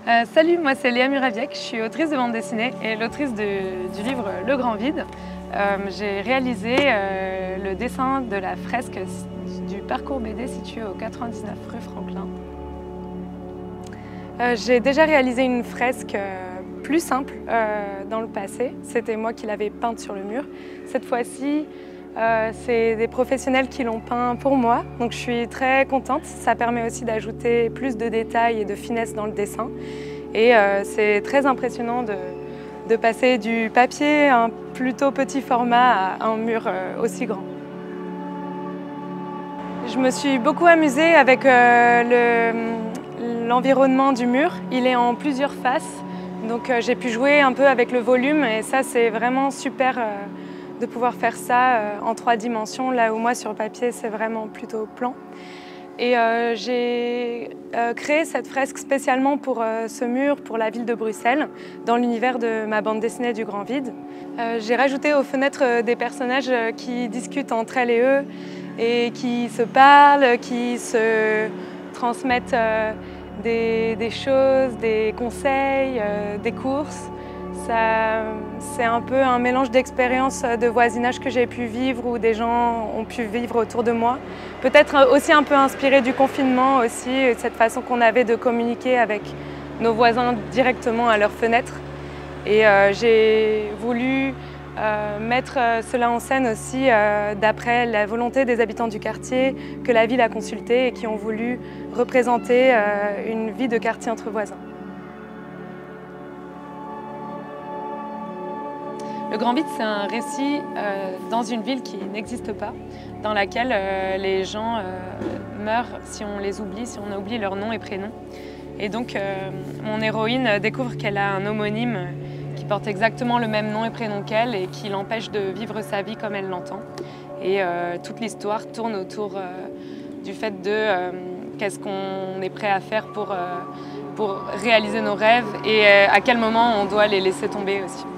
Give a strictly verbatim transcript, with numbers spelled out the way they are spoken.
Euh, salut, moi c'est Léa Muraviec, je suis autrice de bande dessinée et l'autrice du livre Le Grand Vide. Euh, J'ai réalisé euh, le dessin de la fresque du parcours B D situé au quatre-vingt-dix-neuf rue Franklin. Euh, J'ai déjà réalisé une fresque euh, plus simple euh, dans le passé. C'était moi qui l'avais peinte sur le mur. Cette fois-ci, euh, c'est des professionnels qui l'ont peint pour moi, donc je suis très contente. Ça permet aussi d'ajouter plus de détails et de finesse dans le dessin. Et euh, c'est très impressionnant de, de passer du papier, un plutôt petit format, à un mur euh, aussi grand. Je me suis beaucoup amusée avec euh, l'environnement du mur. Il est en plusieurs faces, donc euh, j'ai pu jouer un peu avec le volume et ça c'est vraiment super euh, de pouvoir faire ça euh, en trois dimensions, là où moi sur papier c'est vraiment plutôt plan. Et euh, j'ai euh, créé cette fresque spécialement pour euh, ce mur, pour la ville de Bruxelles, dans l'univers de ma bande dessinée du Grand Vide. Euh, j'ai rajouté aux fenêtres euh, des personnages euh, qui discutent entre elles et eux, et qui se parlent, qui se transmettent euh, des, des choses, des conseils, euh, des courses. C'est un peu un mélange d'expériences de voisinage que j'ai pu vivre ou des gens ont pu vivre autour de moi. Peut-être aussi un peu inspiré du confinement aussi, cette façon qu'on avait de communiquer avec nos voisins directement à leurs fenêtres. Et euh, j'ai voulu euh, mettre cela en scène aussi euh, d'après la volonté des habitants du quartier que la ville a consulté et qui ont voulu représenter euh, une vie de quartier entre voisins. Le Grand Vide, c'est un récit euh, dans une ville qui n'existe pas, dans laquelle euh, les gens euh, meurent si on les oublie, si on oublie leur nom et prénom. Et donc, euh, mon héroïne découvre qu'elle a un homonyme qui porte exactement le même nom et prénom qu'elle et qui l'empêche de vivre sa vie comme elle l'entend. Et euh, toute l'histoire tourne autour euh, du fait de euh, qu'est-ce qu'on est prêt à faire pour, euh, pour réaliser nos rêves et euh, à quel moment on doit les laisser tomber aussi.